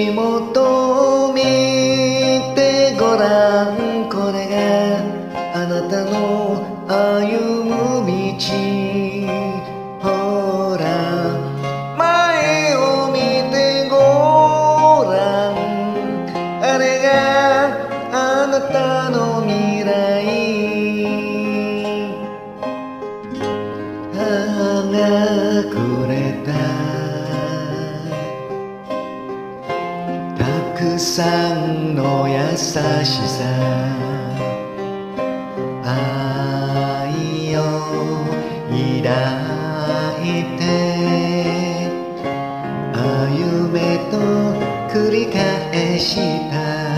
足元を見てごらん、これがあなたの歩む道。ほら前を見てごらん、あれがあなたの未来。母がくれたたくさんの優しさ、愛を抱いて歩めと繰り返した。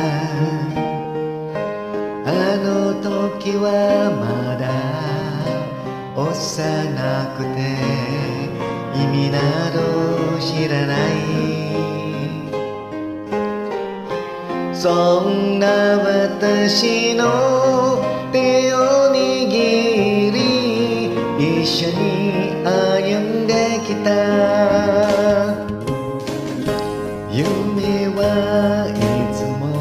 あの時はまだ幼くて意味など知らない。そんな私の手を握り一緒に歩んできた。夢はいつも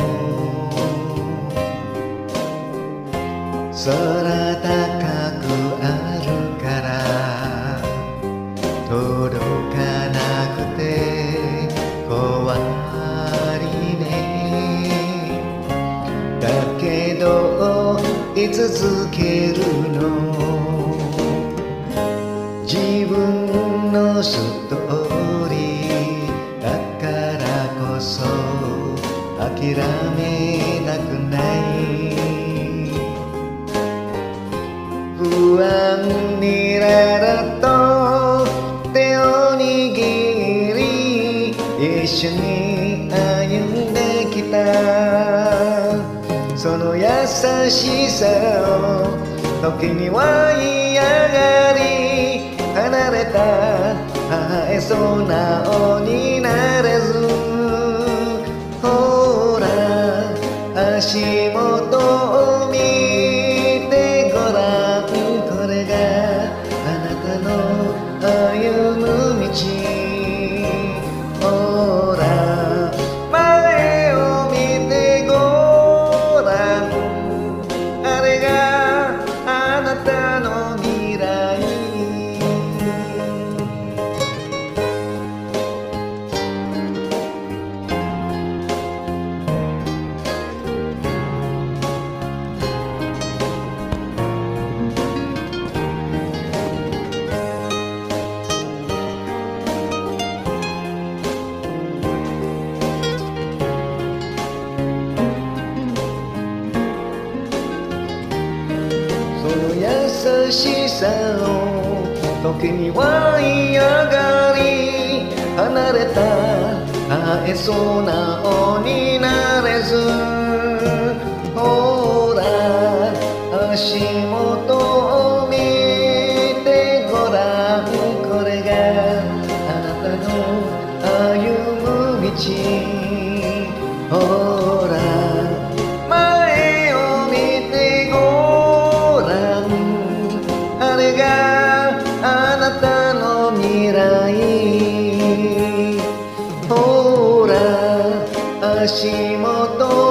空高くあるから届かなくて怖いね。だけど居続けるの自分のストーリーだからこそ諦めなくない。不安になると手を握り一緒に歩んできた。その優しさを時には嫌がり、離れた母へ素直になれず。ほら足元を見てごらん、これがあなたの歩む道。ほら前を見てごらん、あれがあなたの未来。優しさを時には嫌がり、離れた母へ素直になれず。ほら足元を見てごらん、これがあなたの歩む道。ほら前を見てごらん、あれがあなたの未来。ほら足元